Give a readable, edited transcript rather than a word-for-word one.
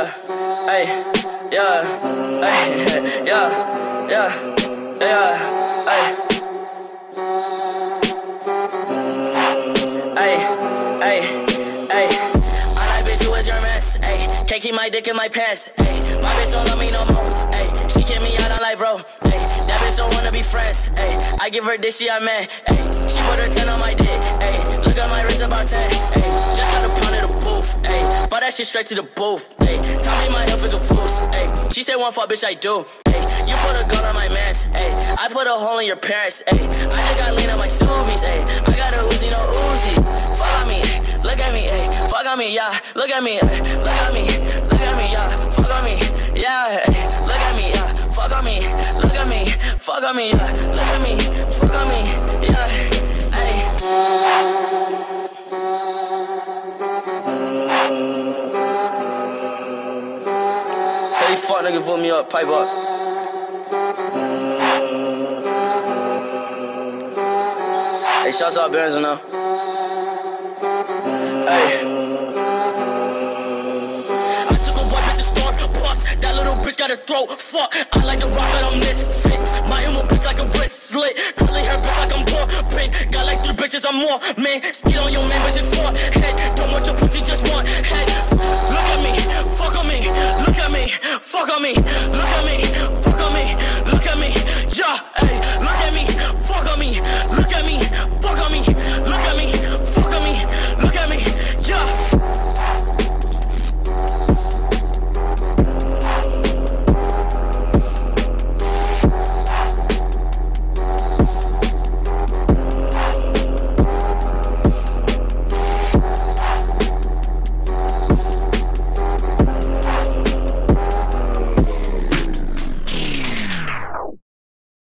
yeah, ay, yeah, ay, yeah, yeah, yeah, ay. Can't keep my dick in my pants, ayy. My bitch don't love me no more, ayy. She kick me out on life, bro, ayy. That bitch don't wanna be friends, ayy. I give her this, she a man, ayy. She put her 10 on my dick, ayy. Look at my wrist about 10, ayy. Just got a pound of the booth, ayy. Bought that shit straight to the booth, ayy. Tell me my health is a fool's, ayy. She said one fuck, bitch, I do, ayy. You put a gun on my mans, ayy. I put a hole in your parents, ayy. I just got lean on my Subies, ayy. I got a Uzi, no Uzi. Fuck on me, look at me, ayy. Fuck on me, yeah. Look at me, ayy. Look at me. Look at me, yeah, fuck on me, yeah, look at me, yeah, fuck on me, look at me, fuck on me, yeah, look at me, fuck on me, yeah, ayy. Tell these fuck niggas vote me up, pipe up. Hey, shouts out Benzo now. Hey. That little bitch got a throat, fuck. I like to rock, but I'm misfit. My emo bitch like a wrist slit. Curly hair bitch like I'm poor pink. Got like 3 bitches, I'm more man. Skid on your man, bitch, it's 4 head. Don't want your pussy, just want